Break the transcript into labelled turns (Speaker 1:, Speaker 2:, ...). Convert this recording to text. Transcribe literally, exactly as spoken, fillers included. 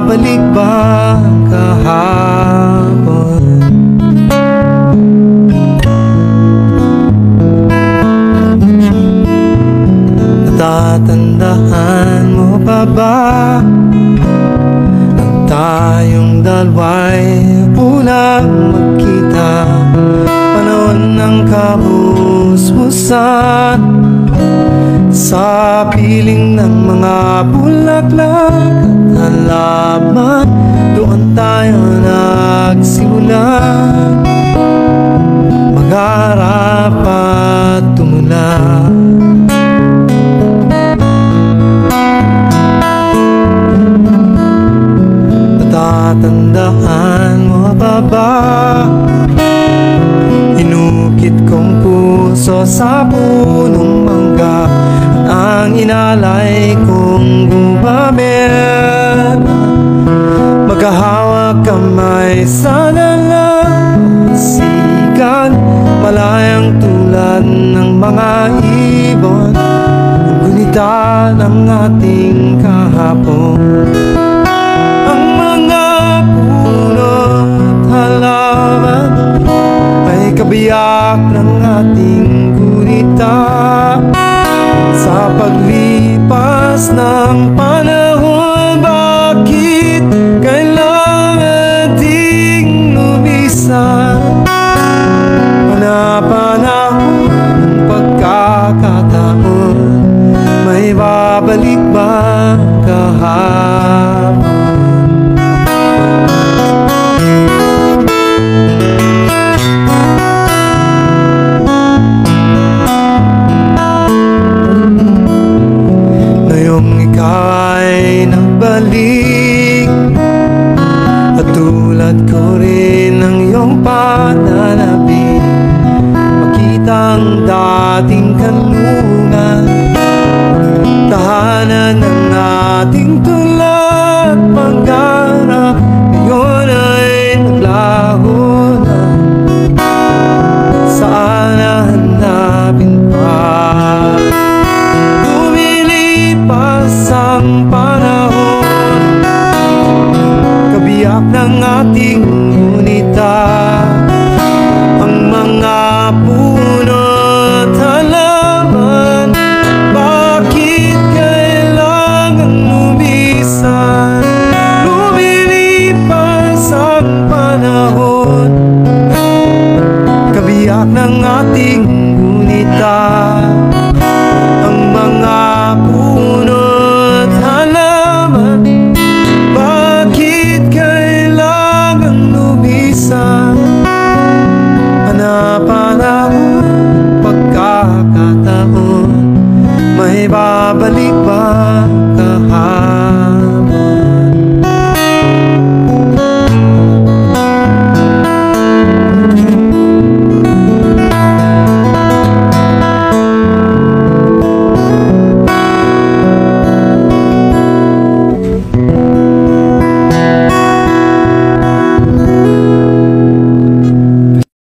Speaker 1: babalik ba kahapon? Natatandaan mo pa ba nang tayong dalawa'y pulang magkita? Panahon ng kabus-busan sa piling ng mga bulaklak at halaman. Doon tayo nagsimula mag-arap at tumula. Natatandaan mo pa ba inukit kong puso sa punong mangga at ang inalay kong gumamit? Magkahawak kamay sa dalampasigan, malayang tulad ng mga ibon, ang gunita ng ating kahapon. Ang mga puno at halaman ay kabiyak ng ating gunita. Sa paglipas ng panahon, bakit kailangan ding lumisan? Pana-panahon ng pagkakataon, may babalik ba kahapon? Ay nagbalik at tulad ko rin ng iyong pananabik, makita ang dating kanlungan, tahanan ng ating tula at pangarap. Ngayon ay naglaho na, saan nahanapin pa? Ang